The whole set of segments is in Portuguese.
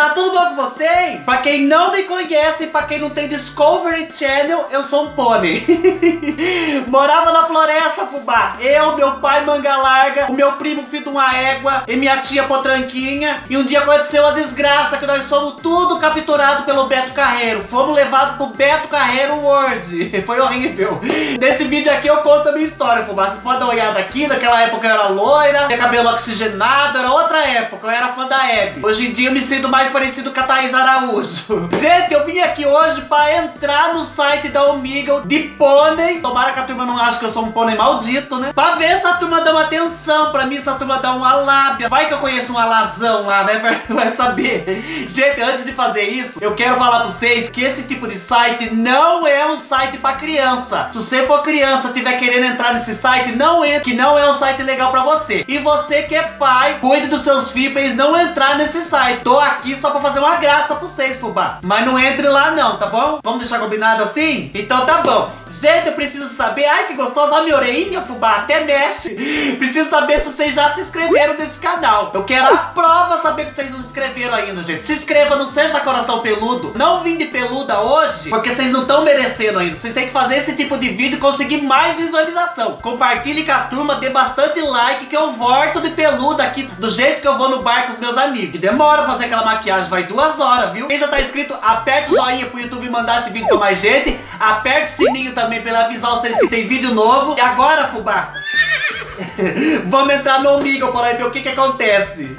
fubá, tudo bom com vocês? Pra quem não me conhece, pra quem não tem Discovery Channel, eu sou um pônei. Morava na floresta, fubá. Eu, meu pai manga larga, o meu primo filho de uma égua e minha tia potranquinha. E um dia aconteceu uma desgraça, que nós somos tudo capturados pelo Beto Carreiro. Fomos levados pro Beto Carreiro World. Foi horrível. Nesse vídeo aqui eu conto a minha história, fubá. Vocês podem dar uma olhada aqui. Naquela época eu era loira, tinha cabelo oxigenado, era outra época, eu era fã da Hebe. Hoje em dia eu me sinto mais parecido com a Thaís Araújo. Gente, eu vim aqui hoje pra entrar no site da Omegle de pônei. Tomara que a turma não ache que eu sou um pônei maldito, né? Pra ver se a turma dá uma atenção pra mim, se a turma dá uma lábia. Vai que eu conheço um alazão lá, né? Vai saber. Gente, antes de fazer isso, eu quero falar pra vocês que esse tipo de site não é um site pra criança. Se você for criança e tiver querendo entrar nesse site, não entra, que não é um site legal pra você. E você que é pai, cuide dos seus filhos pra eles não entrar nesse site. Tô aqui só pra fazer uma graça pra vocês, fubá. Mas não entre lá não, tá bom? Vamos deixar combinado assim? Então tá bom. Gente, eu preciso saber... Ai, que gostoso, olha a minha orelhinha, fubá, até mexe. Preciso saber se vocês já se inscreveram nesse canal. Eu quero a prova saber que vocês não se inscreveram ainda, gente. Se inscreva, não seja coração peludo. Não vim de peluda hoje, porque vocês não estão merecendo ainda. Vocês têm que fazer esse tipo de vídeo e conseguir mais visualização. Compartilhe com a turma, dê bastante like, que eu volto de peluda aqui, do jeito que eu vou no bar com os meus amigos. Que demora pra fazer aquela maquiagem, vai 2 horas, viu? Quem já tá inscrito, aperte o joinha pro YouTube mandar esse vídeo pra mais gente. Aperte o sininho também pra avisar vocês que tem vídeo novo. E agora, fubá, vamos entrar no Omegle para ver o que acontece.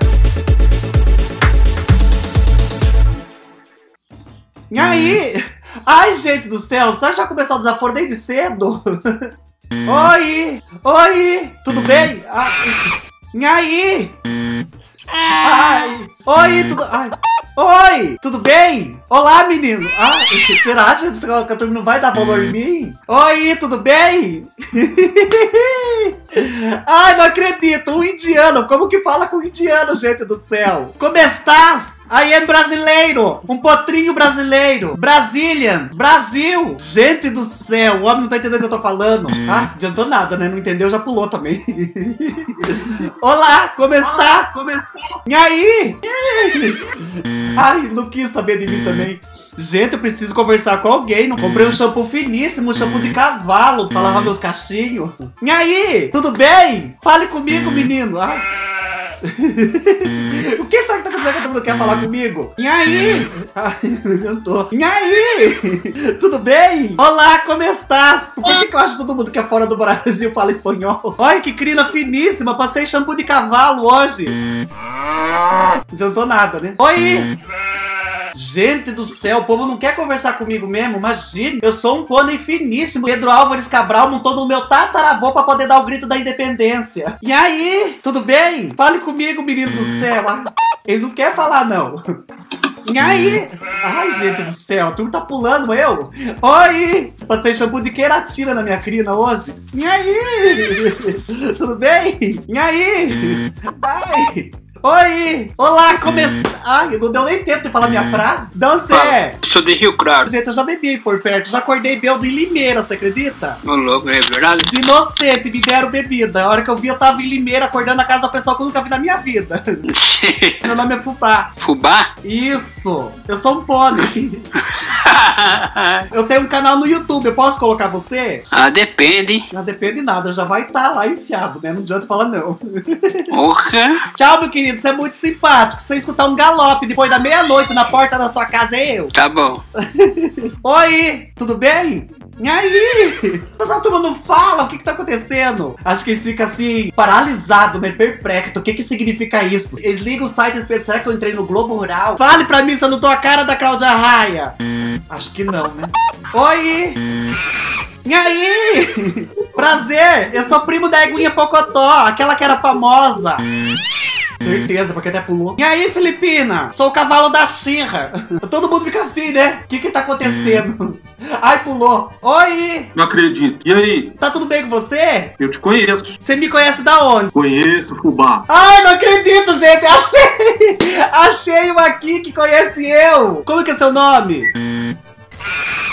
E aí? Ai, gente do céu, você já começou o desaforo desde cedo? Oi! Oi! Tudo bem? E aí? Ai! Oi, tudo... Ai! Oi! Tudo bem? Olá, menino! Ai, será, gente, que a turma não vai dar valor em mim? Oi, tudo bem? Ai, não acredito! Um indiano! Como que fala com um indiano, gente do céu? Como estás? I am brasileiro! Um potrinho brasileiro! Brazilian! Brasil! Gente do céu! O homem não tá entendendo o que eu tô falando. Ah, não adiantou nada, né? Não entendeu, já pulou também. Olá! Como está? E aí? Ai, não quis saber de mim também. Gente, eu preciso conversar com alguém. Não comprei um shampoo finíssimo, um shampoo de cavalo pra lavar meus cachinhos. E aí? Tudo bem? Fale comigo, menino. Ai. O que será que tá acontecendo que todo mundo quer falar comigo? E aí? Ai, eu tô. E aí? Tudo bem? Olá, como estás? Por que eu acho que todo mundo que é fora do Brasil fala espanhol? Olha que crina finíssima, passei shampoo de cavalo hoje. Não adiantou nada, né? Oi! Gente do céu, o povo não quer conversar comigo mesmo. Imagina, eu sou um pônei finíssimo. Pedro Álvares Cabral montou no meu tataravô pra poder dar o grito da independência. E aí, tudo bem? Fale comigo, menino do céu. Eles não querem falar, não. E aí? Ai, gente do céu, tu tá pulando eu? Oi! Passei shampoo de queratina na minha crina hoje. E aí? Tudo bem? E aí? Ai... Oi! Olá, como está? Ai, não deu nem tempo de falar minha frase. De onde você é? Sou de Rio Claro. Gente, eu já bebi por perto. Já acordei bêbado em Limeira, você acredita? Ô louco, é verdade? De inocente, me deram bebida. A hora que eu vi, eu tava em Limeira, acordando na casa da pessoa que eu nunca vi na minha vida. Meu nome é Fubá. Fubá? Isso! Eu sou um pônei. Eu tenho um canal no YouTube, eu posso colocar você? Ah, depende. Não depende nada, já vai estar lá enfiado, né? Não adianta falar não. Porra! Tchau, meu querido, você é muito simpático. Se você escutar um galope depois da meia-noite na porta da sua casa, é eu. Tá bom. Oi, tudo bem? E aí? Essa turma não fala, o que tá acontecendo? Acho que eles ficam assim, paralisados, né? Perplexo. O que significa isso? Eles ligam o site e pensam, será que eu entrei no Globo Rural? Fale pra mim se eu não tô a cara da Cláudia Raia. Acho que não, né? Oi! E aí? Prazer, eu sou primo da Eguinha Pocotó, aquela que era famosa. Certeza, porque até pulou. E aí, Filipina? Sou o cavalo da Xirra. Todo mundo fica assim, né? O que tá acontecendo? Ai, pulou. Oi! Não acredito. E aí? Tá tudo bem com você? Eu te conheço. Você me conhece da onde? Conheço, Fubá. Ai, não acredito, gente. Achei! Achei um aqui que conhece eu. Como que é seu nome?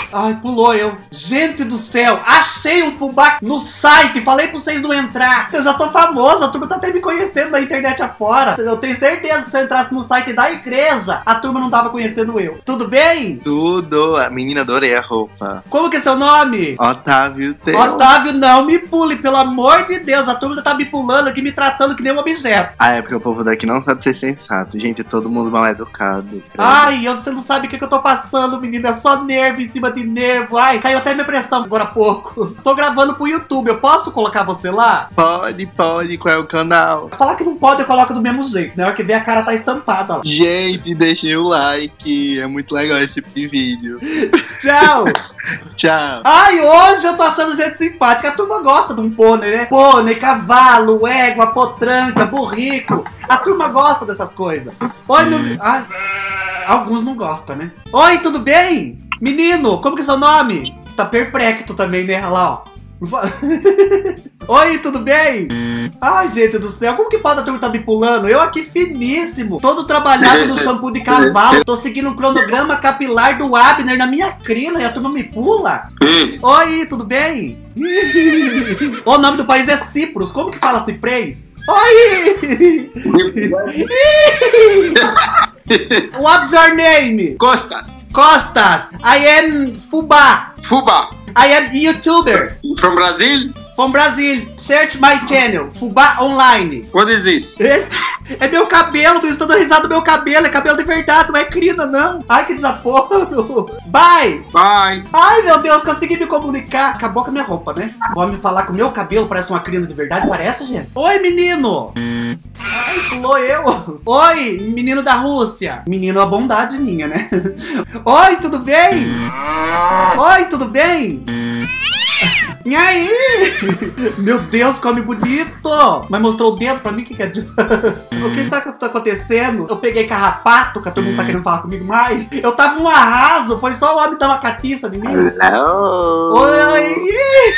Ai, pulou eu. Gente do céu, achei um fubá no site. Falei pra vocês não entrar. Eu já tô famosa, a turma tá até me conhecendo na internet afora. Eu tenho certeza que se eu entrasse no site da igreja, a turma não tava conhecendo eu. Tudo bem? Tudo. A menina, adorei a roupa. Como que é seu nome? Otávio Teu. Otávio, não me pule, pelo amor de Deus. A turma tá me pulando aqui, me tratando que nem um objeto. Ah, é porque o povo daqui não sabe ser sensato. Gente, todo mundo mal educado. Credo. Ai, você não sabe o que eu tô passando, menina. É só nervo em cima de nervo. Ai, caiu até minha pressão agora há pouco. Tô gravando pro YouTube. Eu posso colocar você lá? Pode. Qual é o canal? Falar que não pode, eu coloco do mesmo jeito. Na hora que ver, a cara tá estampada. Ó. Gente, deixem o like. É muito legal esse tipo de vídeo. Tchau. Tchau. Ai, hoje eu tô achando gente simpática. A turma gosta de um pônei, né? Pônei, cavalo, égua, potranca, burrico. A turma gosta dessas coisas. Oi, meu... Ai, alguns não gostam, né? Oi, tudo bem? Menino, como que é seu nome? Tá perplexo também, né? Olha lá, ó. Oi, tudo bem? Ai, gente do céu, como que pode a turma tá me pulando? Eu aqui finíssimo, todo trabalhado no shampoo de cavalo. Tô seguindo um cronograma capilar do Abner na minha crina e a turma me pula. Oi, tudo bem? O nome do país é Cipros, como que fala ciprês? Oi! What's your name? Costas. Costas. I am Fubá. Fubá. I am YouTuber. From Brazil? From Brazil. Search my channel. Fubá Online. What is this? Esse é meu cabelo, eu estou dando risada do meu cabelo. É cabelo de verdade, não é crina, não. Ai, que desaforo. Bye. Bye. Ai, meu Deus, consegui me comunicar. Acabou com a minha roupa, né? Vou me falar que o meu cabelo parece uma crina de verdade. Parece, gente? Oi, menino. Ai, pulou eu. Oi, menino da Rússia. Menino, a bondade minha, né? Oi, tudo bem? Oi, tudo bem? E aí? Meu Deus, come bonito. Mas mostrou o dedo pra mim, o que é disso? O que será que tá acontecendo? Eu peguei carrapato, que a turma não tá querendo falar comigo mais. Eu tava um arraso, foi só o homem dar uma catiça em mim. Hello. Oi.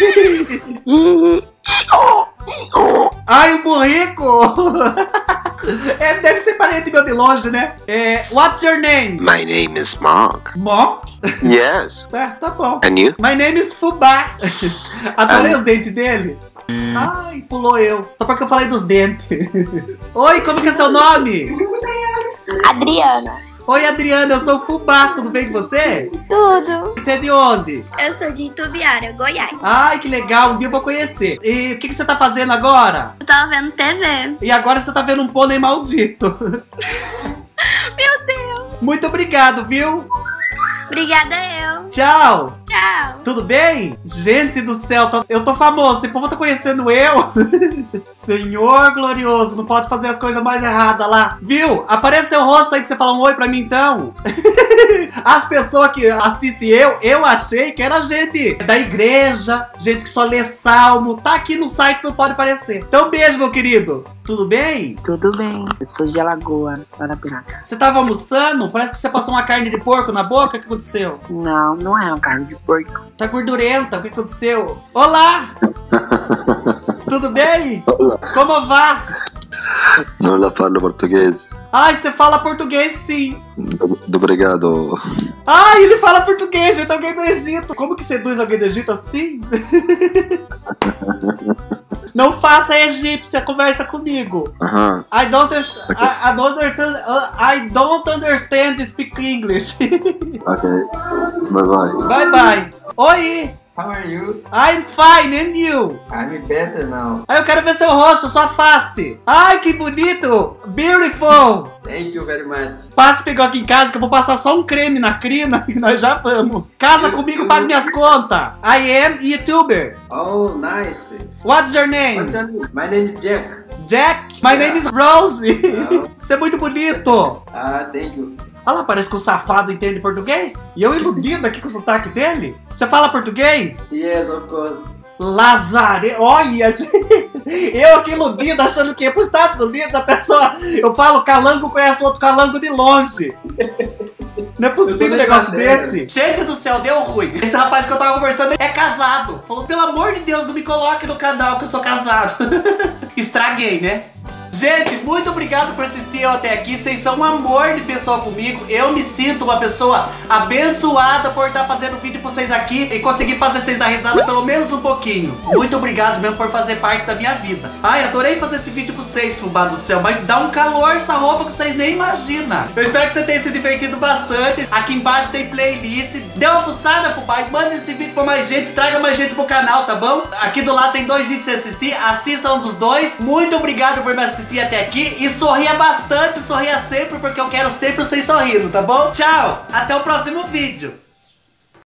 Ai, o burrico. É, deve ser parente meu de longe, né? What's your name? My name is Monk. Monk? Yes. Tá bom. And you? My name is Fubá. Adorei os dentes dele. Ai, pulou eu. Só porque eu falei dos dentes. Oi, como que é seu nome? Adriana. Oi, Adriana, eu sou o Fubá. Tudo bem com você? Tudo. Você é de onde? Eu sou de Itubiara, Goiás. Ai, que legal. Um dia eu vou conhecer. E o que você tá fazendo agora? Eu tava vendo TV. E agora você tá vendo um pônei maldito. Meu Deus. Muito obrigado, viu? Obrigada eu. Tchau. Tchau. Tudo bem? Gente do céu, eu tô famoso. Esse povo tá conhecendo eu. Senhor glorioso, não pode fazer as coisas mais erradas lá. Viu? Aparece seu rosto aí pra você falar um oi pra mim, então. As pessoas que assistem eu achei que era gente da igreja, gente que só lê salmo. Tá aqui no site, não pode aparecer. Então, beijo, meu querido. Tudo bem? Tudo bem, eu sou de Alagoas, Arapiraca. Você tava almoçando? Parece que você passou uma carne de porco na boca. O que aconteceu? Não, não é uma carne de porco. Tá gordurenta. O que aconteceu? Olá! Tudo bem? Olá. Como vai? Não la falo português. Ai, você fala português sim. Obrigado. Ai, ele fala português, então alguém do Egito. Como que seduz alguém do Egito assim? Não faça egípcia, conversa comigo. Aham. I don't understand to speak English. Ok. Bye bye. Bye bye. Oi. How are you? I'm fine, and you? I'm better now. Ai, eu quero ver seu rosto, sua face. Ai, que bonito. Beautiful. Thank you very much. Passe pegou aqui em casa que eu vou passar só um creme na crina e nós já vamos. Casa comigo, pague minhas contas. I am YouTuber. Oh, nice. What's your name? What's your name? My name is Jack. Jack? My name is Rose. Você é muito bonito. Thank you. Olha lá, parece que o safado entende português. E eu iludido aqui com o sotaque dele. Você fala português? Yes, of course. Lazare, olha, eu aqui iludido achando que ia para os Estados Unidos, a pessoa, eu falo calango conhece outro calango de longe. Não é possível um negócio desse. Gente do céu, deu ruim. Esse rapaz que eu tava conversando é casado. Falou, pelo amor de Deus, não me coloque no canal que eu sou casado. Estraguei, né? Gente, muito obrigado por assistir até aqui. Vocês são um amor de pessoa comigo. Eu me sinto uma pessoa abençoada por estar fazendo vídeo pra vocês aqui e conseguir fazer vocês dar risada pelo menos um pouquinho. Muito obrigado mesmo por fazer parte da minha vida. Ai, adorei fazer esse vídeo pra vocês, fubá do céu. Mas dá um calor essa roupa que vocês nem imaginam. Eu espero que você tenha se divertido bastante. Aqui embaixo tem playlist. Dê uma fuçada, fubá, e manda esse vídeo pra mais gente. Traga mais gente pro canal, tá bom? Aqui do lado tem 2 vídeos pra você assistir. Assista um dos 2. Muito obrigado por me assistir até aqui. E sorria bastante, sorria sempre, porque eu quero sempre vocês sorrindo, tá bom? Tchau, até o próximo vídeo.